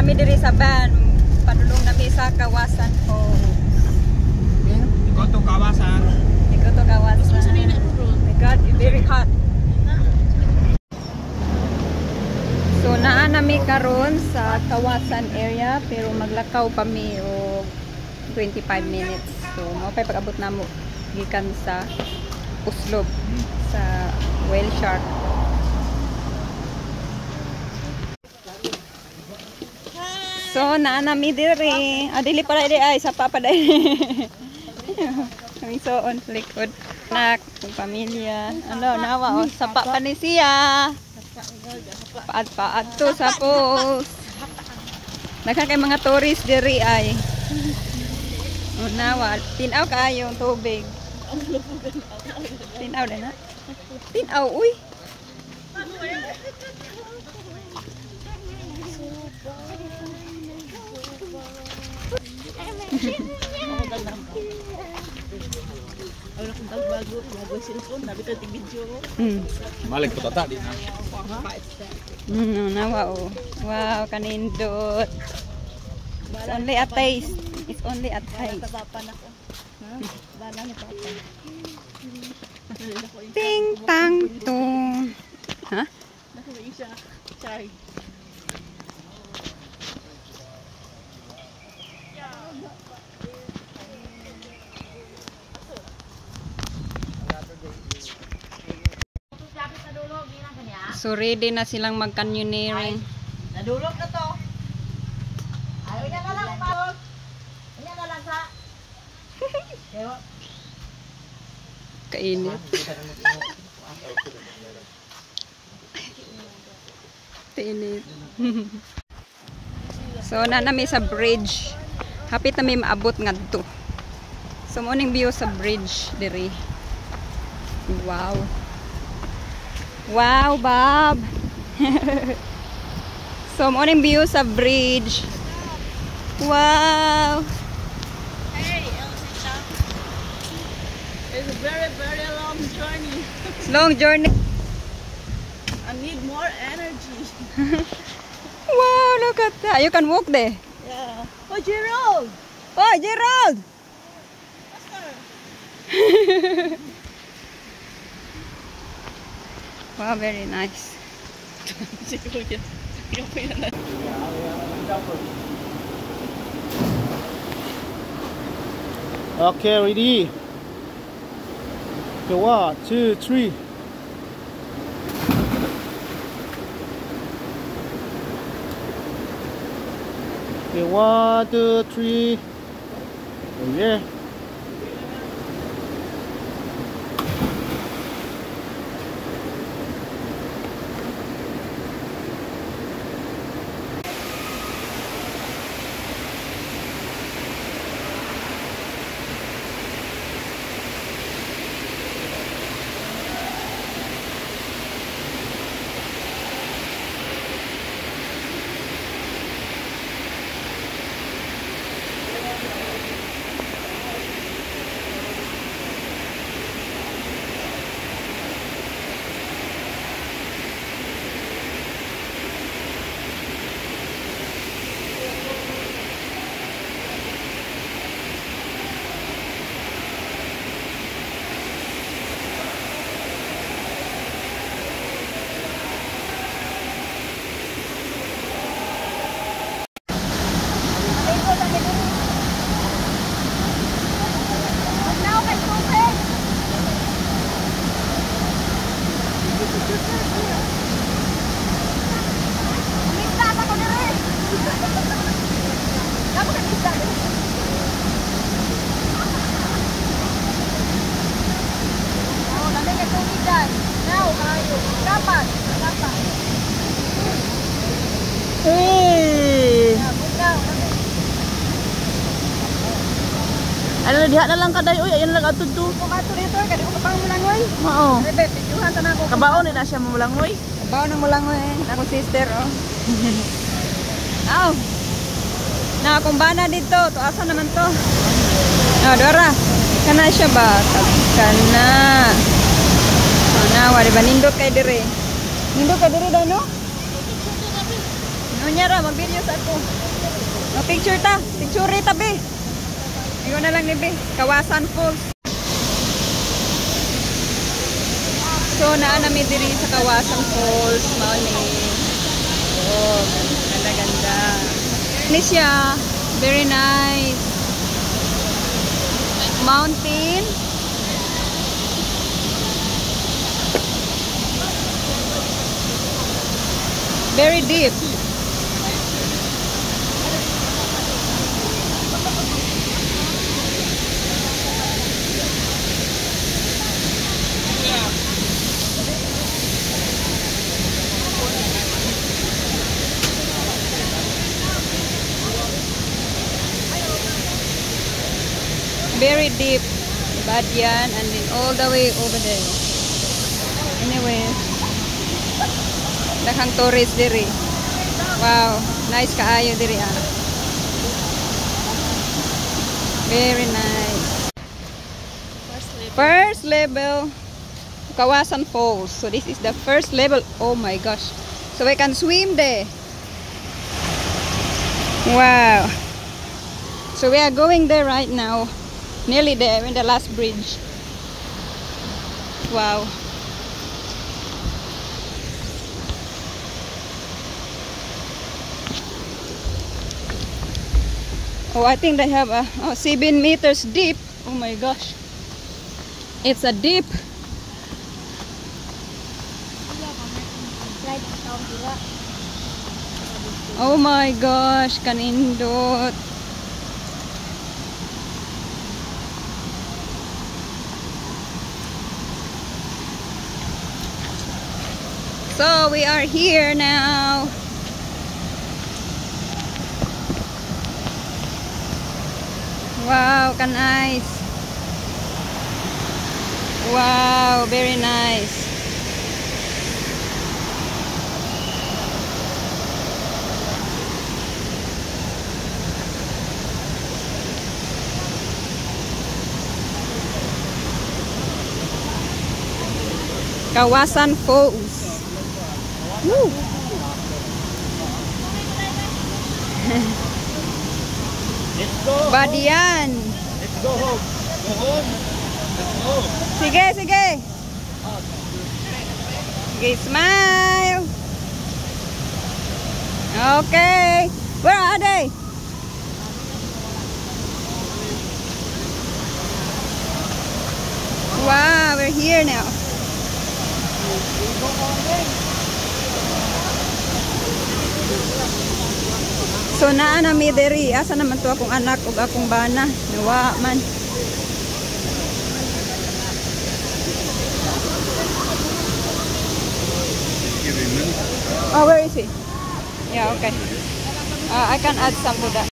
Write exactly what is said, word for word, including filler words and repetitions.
nami diri sa van. Padulong nami sa Kawasan po. Ikaw to Kawasan. Ikaw to Kawasan. My God, very hot. So naa nami karon sa Kawasan area pero maglakaw pa mi og twenty-five minutes. So mao pay pag-abot namo gikan sa Uslob sa Whale Shark. So naa nami diri. Ah, dili para diri ay sapa pa diri. Kami so on likod. Anak, pamilya. Ano, nawa oh, sapa pa ni siya. Paad-paad to sa post. Nagka kay mga tourist diri ay. Oh, nawa, tinaw kayo ang tubig. Tinaw din ha? Tinaw, uy. Orang kentang bago, bago cellphone, nabi tadi video. Hmm. Balik ko tata di na. Hmm, nawa oh. Wow, kanindot. It's only a taste. It's only a taste. Kapapan ako. Ha? Bala ni papa. Ting tang tung. Ha? Nako isa chai. So ready na silang mag-canyoneering. Nadulog na to. Ayaw niya na lang pa. Niya na lang sa. Kainit. Kainit. So na nami sa bridge. Hapit na may maabot ngadto. So mo ning view sa bridge diri. Wow. Wow, Bob. So mo ning view sa bridge. Wow. Hey, Elsa. It's a very very long journey. It's long journey. I need more energy. Wow, look at that. You can walk there. Yeah. Oh, Gerald. Oh, Gerald. Wow, very nice. Okay, ready. Okay, one, two, three. Okay, one, two, three. Oh, yeah. Hey. Ano na diha na lang kaday oy, ayan lang atod to. Kung ato dito, kadi ko pang mulangoy. Oo. Bebe, picturean ta nako. Kabaon nila siya mamulangoy. Kabaon ng mulangoy. Ako sister, oh. Aw. Na kung bana dito, to asa naman to? Oh, Dora. Kana siya ba? Kana. Oh, na, wali ba nindot kay dire? Nindot kay dire daw, no? No, Ano niya ra, mag-video sa ako. Mag-picture ta. Picture ta, be. Iyon na lang ni be. Kawasan Falls. So, naanami diri sa Kawasan Falls. Mauni. Oh, ganda-ganda. Ini siya. Very nice. Mountain. Very deep. Very deep. Badyan and then all the way over there. Anyway. Daghang tourist diri. Wow, nice kaayo diri ah. Very nice. First level Kawasan Falls. So this is the first level. Oh my gosh. So we can swim there. Wow. So we are going there right now. Nearly there in the last bridge. Wow. Oh, I think they have a oh, seven meters deep. Oh my gosh. It's a deep. Oh my gosh, kanindot. So we are here now. Wow, ka nice. Wow, very nice. Kawasan Falls. Woo. Let's go. Badian. Let's go home. Go home. Let's go. Sige, sige. Sige, smile. Okay. Where are they? Wow, we're here now. So naa na mi diri, asa naman to akong anak ug akong bana, nawa man. Oh, where is he? Yeah, okay. Uh, I can add some Buddha.